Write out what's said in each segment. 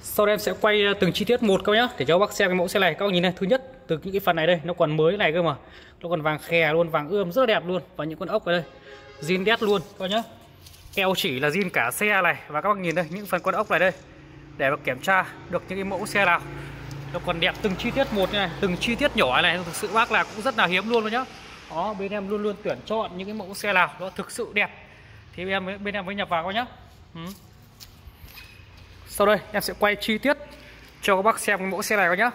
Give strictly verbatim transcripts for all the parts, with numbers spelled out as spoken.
Sau đây em sẽ quay từng chi tiết một các nhá để cho bác xem cái mẫu xe này. Các bác nhìn này, thứ nhất từ những cái phần này đây nó còn mới này cơ mà, nó còn vàng khè luôn, vàng ươm rất là đẹp luôn, và những con ốc ở đây zin đét luôn các nhá. Keo chỉ là zin cả xe này, và các bác nhìn đây những phần con ốc này đây để mà kiểm tra được những cái mẫu xe nào nó còn đẹp từng chi tiết một như này, từng chi tiết nhỏ này thực sự bác là cũng rất là hiếm luôn nhá. Đó, bên em luôn luôn tuyển chọn những cái mẫu xe nào nó thực sự đẹp thì bên em bên em mới nhập vào các nhá. Ừ. Sau đây em sẽ quay chi tiết cho các bác xem cái mẫu xe này các nhá.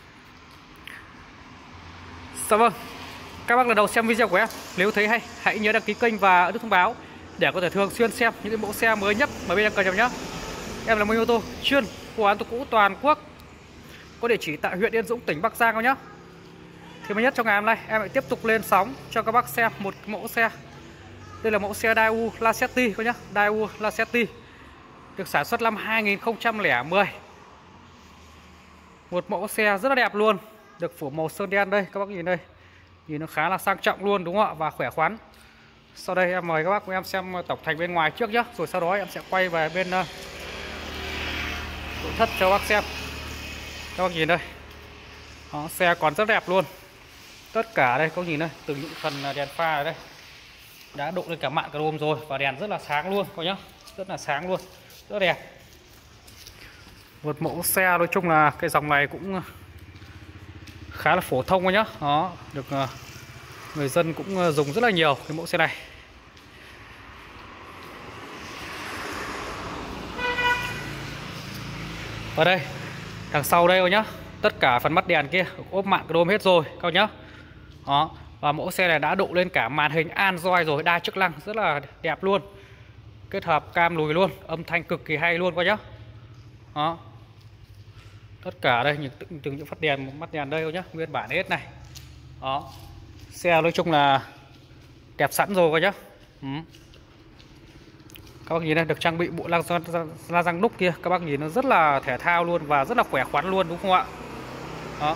Dạ vâng, các bác lần đầu xem video của em, nếu thấy hay hãy nhớ đăng ký kênh và ấn thông báo để có thể thường xuyên xem những cái mẫu xe mới nhất mà bên em cập nhật nhá. Em là Minh Ô tô chuyên mua bán ô tô cũ toàn quốc, có địa chỉ tại huyện Yên Dũng, tỉnh Bắc Giang các nhá. Thì mới nhất trong ngày hôm nay em lại tiếp tục lên sóng cho các bác xem một mẫu xe. Đây là mẫu xe Daewoo Lacetti các nhá, Daewoo Lacetti được sản xuất năm hai nghìn không trăm lẻ mười. Một mẫu xe rất là đẹp luôn, được phủ màu sơn đen đây, các bác nhìn đây. Nhìn nó khá là sang trọng luôn đúng không ạ, và khỏe khoắn. Sau đây em mời các bác cùng em xem tổng thành bên ngoài trước nhá, rồi sau đó em sẽ quay về bên uh, nội thất cho bác xem. Các bác nhìn đây. Đó, xe còn rất đẹp luôn. Tất cả đây các bác nhìn đây, từ những phần đèn pha ở đây đã độ lên cả mạn chrome rồi, và đèn rất là sáng luôn các nhá, rất là sáng luôn, rất đẹp. Một mẫu xe nói chung là cái dòng này cũng khá là phổ thông nhá. Đó, được người dân cũng dùng rất là nhiều cái mẫu xe này. Ở đây đằng sau đây các nhá, tất cả phần mắt đèn kia ốp mạn chrome hết rồi các nhá. Đó, và mẫu xe này đã độ lên cả màn hình Android rồi, đa chức năng rất là đẹp luôn, kết hợp cam lùi luôn, âm thanh cực kỳ hay luôn các nhá. Đó, tất cả đây những từng, từng những phát đèn, mắt đèn đây các nhá, nguyên bản hết này. Đó, xe nói chung là đẹp sẵn rồi các nhá. Ừ. Các bác nhìn đây, được trang bị bộ la răng, la răng đúc kia, các bác nhìn nó rất là thể thao luôn và rất là khỏe khoắn luôn đúng không ạ? Đó.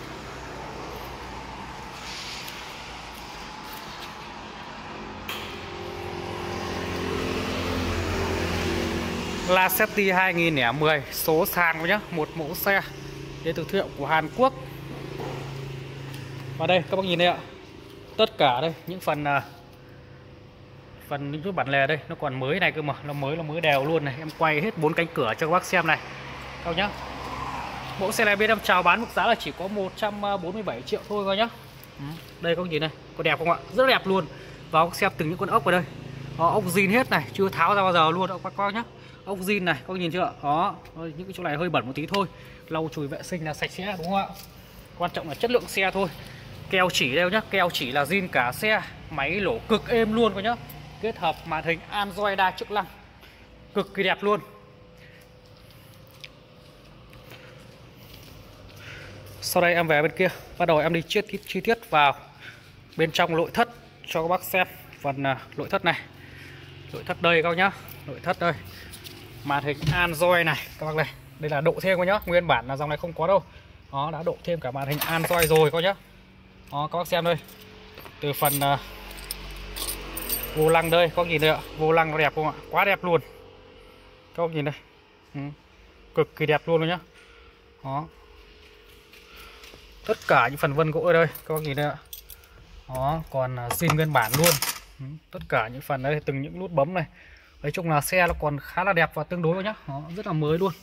Lacetti hai nghìn không trăm mười số sàn nhá, một mẫu xe đến từ thương hiệu của Hàn Quốc. Và đây các bác nhìn đây ạ, tất cả đây những phần phần những cái bản lề đây nó còn mới này cơ mà, nó mới là mới đều luôn này. Em quay hết bốn cánh cửa cho các bác xem này các bác nhá. Mẫu xe này bên em chào bán mức giá là chỉ có một trăm bốn mươi bảy triệu thôi coi nhá. Ừ. Đây các bác nhìn này, có đẹp không ạ, rất đẹp luôn. Và các bác xem từng những con ốc ở đây. Đó, ốc zin hết này, chưa tháo ra bao giờ luôn các bác nhá. Ốc zin này, các bác nhìn chưa? Đó, những cái chỗ này hơi bẩn một tí thôi, lau chùi vệ sinh là sạch sẽ đúng không ạ? Quan trọng là chất lượng xe thôi. Keo chỉ đây nhá, keo chỉ là zin cả xe, máy lổ cực êm luôn coi nhá. Kết hợp màn hình Android đa chức năng, cực kỳ đẹp luôn. Sau đây em về bên kia, bắt đầu em đi chi tiết chi tiết vào bên trong nội thất cho các bác xem phần uh, nội thất này. Nội thất đây các bác nhá, nội thất đây. Màn hình Android này các bác này, đây là độ thêm các nhá, nguyên bản là dòng này không có đâu. Đó, đã độ thêm cả màn hình Android rồi các nhá. Đó, các bác xem đây. Từ phần uh, vô lăng đây, có nhìn đây ạ, vô lăng nó đẹp không ạ, quá đẹp luôn. Các bác nhìn đây. Ừ. Cực kỳ đẹp luôn rồi nhá. Đó. Tất cả những phần vân gỗ ở đây, các bác nhìn đây ạ. Đó, còn zin nguyên bản luôn. Ừ. Tất cả những phần đây, từng những nút bấm này. Nói chung là xe nó còn khá là đẹp và tương đối nhá. Đó, rất là mới luôn.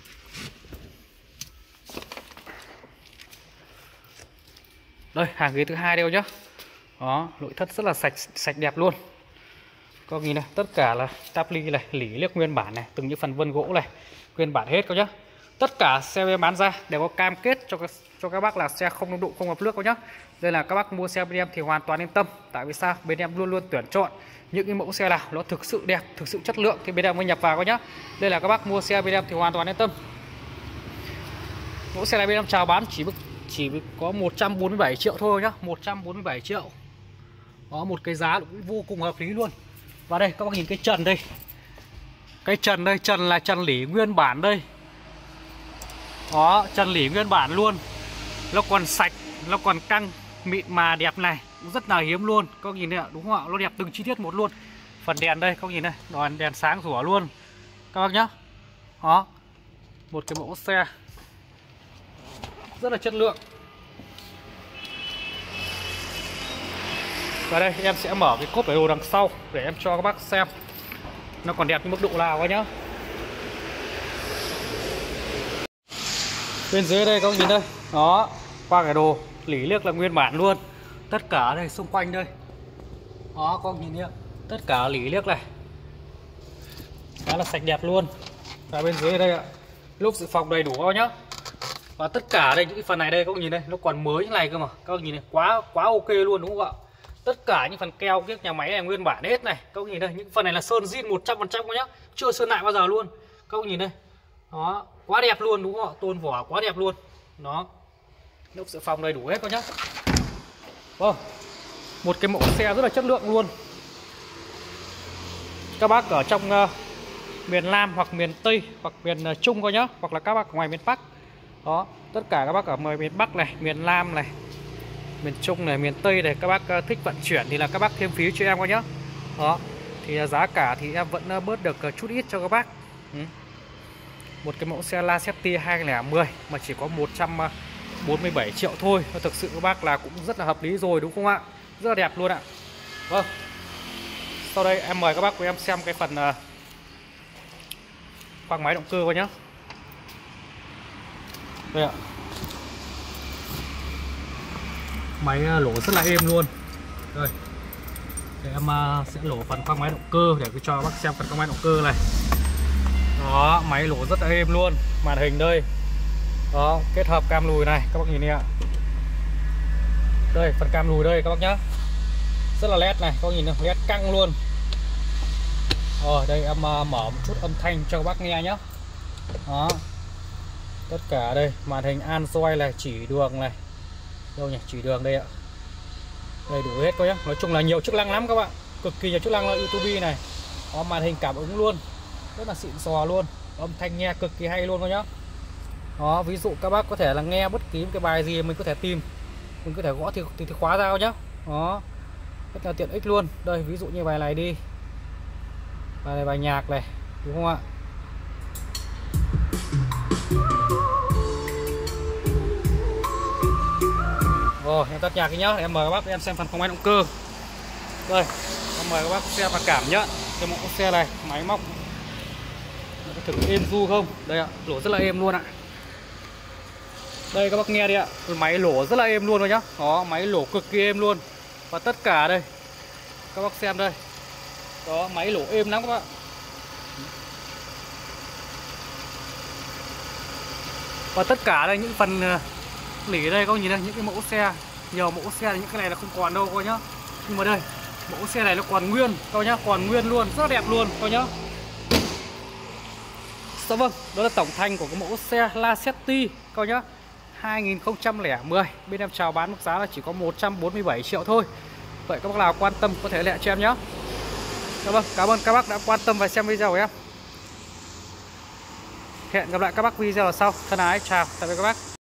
Đây, hàng ghế thứ hai đây nhá. Đó, nội thất rất là sạch sạch đẹp luôn. Có nhìn này, tất cả là táp ly này, lỉ liếc nguyên bản này, từng những phần vân gỗ này, nguyên bản hết các nhá. Tất cả xe em bán ra đều có cam kết cho các, cho các bác là xe không nông độ, không ngập nước các nhá. Đây là các bác mua xe bên em thì hoàn toàn yên tâm. Tại vì sao? Bên em luôn luôn tuyển chọn những cái mẫu xe nào nó thực sự đẹp, thực sự chất lượng thì bên em mới nhập vào các nhá. Đây là các bác mua xe bên em thì hoàn toàn yên tâm. Mẫu xe này bên em chào bán chỉ chỉ có một trăm bốn mươi bảy triệu thôi nhá, một trăm bốn mươi bảy triệu. Đó, một cái giá cũng vô cùng hợp lý luôn. Và đây các bác nhìn cái trần đây. Cái trần đây, trần là trần lỉ nguyên bản đây. Đó, trần lỉ nguyên bản luôn. Nó còn sạch, nó còn căng, mịn mà đẹp này, cũng rất là hiếm luôn. Các bác nhìn đây ạ, đúng không ạ? Nó đẹp từng chi tiết một luôn. Phần đèn đây, các bác nhìn đây, đèn đèn sáng rủa luôn. Các bác nhá. Đó. Một cái mẫu xe rất là chất lượng. Và đây em sẽ mở cái cốp để đồ đằng sau để em cho các bác xem nó còn đẹp như mức độ nào các nhá. Bên dưới đây các bác nhìn đây, đó, qua cái đồ lỉ liếc là nguyên bản luôn. Tất cả đây xung quanh đây, đó các bác nhìn nhá, tất cả lỉ liếc này khá là sạch đẹp luôn. Và bên dưới đây ạ, lốp dự phòng đầy đủ các bác nhá. Và tất cả đây những cái phần này đây các bác nhìn đây, nó còn mới như này cơ mà. Các bác nhìn này, quá quá ok luôn đúng không ạ? Tất cả những phần keo kiếc nhà máy này nguyên bản hết này. Các bác nhìn đây, những phần này là sơn zin một trăm phần trăm các nhá, chưa sơn lại bao giờ luôn. Các bác nhìn đây. Đó, quá đẹp luôn đúng không ạ? Tôn vỏ quá đẹp luôn. Đó. Lốp dự phòng đầy đủ hết các nhá. Vâng. Một cái mẫu xe rất là chất lượng luôn. Các bác ở trong uh, miền Nam hoặc miền Tây hoặc miền uh, Trung coi nhá, hoặc là các bác ở ngoài miền Bắc. Đó, tất cả các bác ở miền Bắc này, miền Nam này, miền Trung này, miền Tây này, các bác uh, thích vận chuyển thì là các bác thêm phí cho em coi nhá. Đó, thì uh, giá cả thì em vẫn uh, bớt được uh, chút ít cho các bác. Ừ. Một cái mẫu xe Lacetti hai không một không mà chỉ có một trăm bốn mươi bảy triệu thôi. Và thực sự các bác là cũng rất là hợp lý rồi đúng không ạ? Rất là đẹp luôn ạ. Vâng. Sau đây em mời các bác của em xem cái phần uh, khoang máy động cơ coi nhá. Đây ạ. Máy uh, lỗ rất là êm luôn. Đây. Để em uh, sẽ lỗ phần khoang máy động cơ để cho các bác xem phần khoang máy động cơ này. Đó, máy lỗ rất là êm luôn. Màn hình đây. Đó, kết hợp cam lùi này, các bác nhìn đi ạ. Đây, phần cam lùi đây các bác nhá. Rất là led này, các bác nhìn này, led căng luôn. Rồi, đây em mở một chút âm thanh cho các bác nghe nhá. Đó. Tất cả đây, màn hình Android này, chỉ đường này. Đâu nhỉ, chỉ đường đây ạ. Đây đủ hết coi nhá. Nói chung là nhiều chức năng lắm các bạn. Cực kỳ nhiều chức năng là YouTube này. Đó, màn hình cảm ứng luôn. Rất là xịn sò luôn. Âm thanh nghe cực kỳ hay luôn coi nhá. Đó, ví dụ các bác có thể là nghe bất kỳ cái bài gì mình có thể tìm, mình có thể gõ thì, thì, thì khóa ra nhá. Đó, rất là tiện ích luôn. Đây, ví dụ như bài này đi, bài này bài nhạc này, đúng không ạ? Rồi, em tắt nhạc đi nhá. Em mời các bác em xem phần khoang máy động cơ. Đây, em mời các bác xem và cảm nhận cái mẫu xe này, máy móc có thử êm du không? Đây ạ, lỗ rất là êm luôn ạ. Đây các bác nghe đi ạ, máy lỗ rất là êm luôn rồi nhá. Đó, máy lỗ cực kỳ êm luôn. Và tất cả đây, các bác xem đây. Đó, máy lỗ êm lắm các bạn. Và tất cả đây những phần lỉ đây các bác nhìn đây, những cái mẫu xe, nhiều mẫu xe những cái này là không còn đâu coi nhá. Nhưng mà đây, mẫu xe này nó còn nguyên coi nhá, còn nguyên luôn, rất là đẹp luôn coi nhá. Dạ vâng, đó là tổng thành của cái mẫu xe Lacetti coi nhá, hai không không không. Bên em chào bán mức giá là chỉ có một trăm bốn mươi bảy triệu thôi. Vậy các bác nào quan tâm có thể liên hệ cho em nhé. Dạ vâng, cảm ơn các bác đã quan tâm và xem video của em. Hẹn gặp lại các bác video sau. Thân ái chào, tạm biệt các bác.